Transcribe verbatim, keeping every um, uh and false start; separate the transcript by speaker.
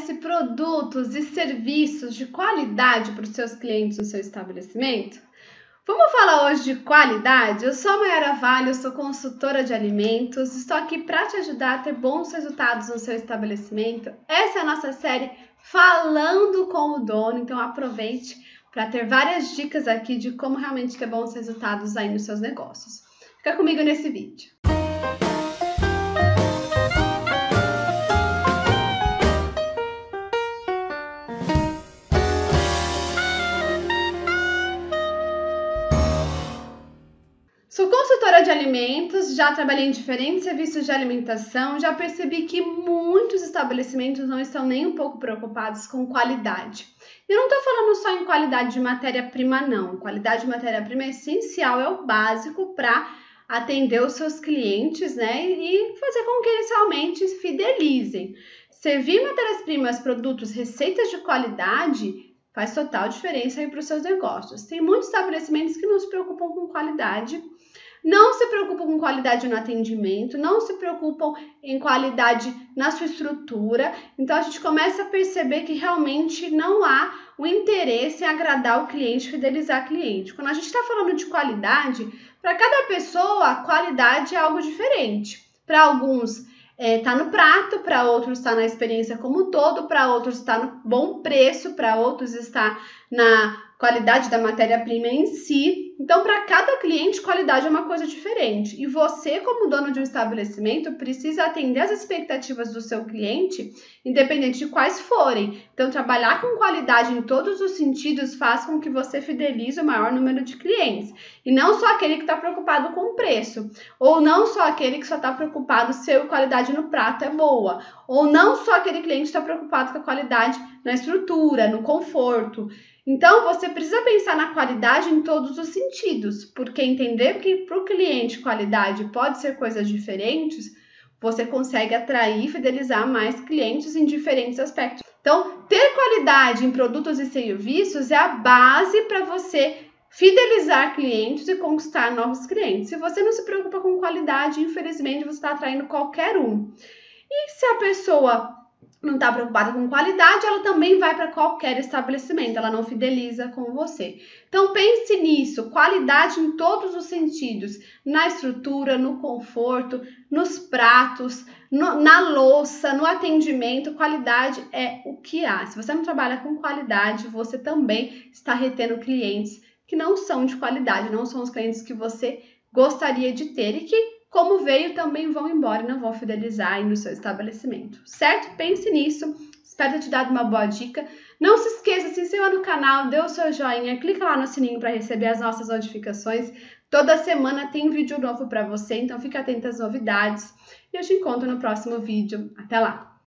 Speaker 1: oferece produtos e serviços de qualidade para os seus clientes no seu estabelecimento? Vamos falar hoje de qualidade? Eu sou a Mayara Vale, eu sou consultora de alimentos, estou aqui para te ajudar a ter bons resultados no seu estabelecimento. Essa é a nossa série Falando com o Dono, então aproveite para ter várias dicas aqui de como realmente ter bons resultados aí nos seus negócios. Fica comigo nesse vídeo. Sou consultora de alimentos, já trabalhei em diferentes serviços de alimentação, já percebi que muitos estabelecimentos não estão nem um pouco preocupados com qualidade. E eu não estou falando só em qualidade de matéria-prima, não. Qualidade de matéria-prima é essencial, é o básico para atender os seus clientes, né? E fazer com que eles realmente fidelizem. Servir matérias-primas, produtos, receitas de qualidade faz total diferença aí para os seus negócios. Tem muitos estabelecimentos que não se preocupam com qualidade, não se preocupam com qualidade no atendimento, não se preocupam em qualidade na sua estrutura. Então, a gente começa a perceber que realmente não há o interesse em agradar o cliente, fidelizar o cliente. Quando a gente está falando de qualidade, para cada pessoa, a qualidade é algo diferente. Para alguns, está é, no prato, para outros está na experiência como um todo, para outros está no bom preço, para outros está na qualidade da matéria-prima em si. Então, para cada cliente, qualidade é uma coisa diferente. E você, como dono de um estabelecimento, precisa atender às expectativas do seu cliente, independente de quais forem. Então, trabalhar com qualidade em todos os sentidos faz com que você fidelize o maior número de clientes. E não só aquele que está preocupado com o preço. Ou não só aquele que só está preocupado se a qualidade no prato é boa. Ou não só aquele cliente que está preocupado com a qualidade na estrutura, no conforto. Então, você precisa pensar na qualidade em todos os sentidos, porque entender que para o cliente qualidade pode ser coisas diferentes, você consegue atrair e fidelizar mais clientes em diferentes aspectos. Então, ter qualidade em produtos e serviços é a base para você fidelizar clientes e conquistar novos clientes. Se você não se preocupa com qualidade, infelizmente, você está atraindo qualquer um. E se a pessoa não está preocupada com qualidade, ela também vai para qualquer estabelecimento, ela não fideliza com você. Então pense nisso, qualidade em todos os sentidos, na estrutura, no conforto, nos pratos, no, na louça, no atendimento, qualidade é o que há. Se você não trabalha com qualidade, você também está retendo clientes que não são de qualidade, não são os clientes que você gostaria de ter e que, como veio, também vão embora e não vão fidelizar aí no seu estabelecimento, certo? Pense nisso, espero ter te dado uma boa dica. Não se esqueça, se inscreva no canal, dê o seu joinha, clica lá no sininho para receber as nossas notificações. Toda semana tem vídeo novo para você, então fique atento às novidades. E eu te encontro no próximo vídeo. Até lá!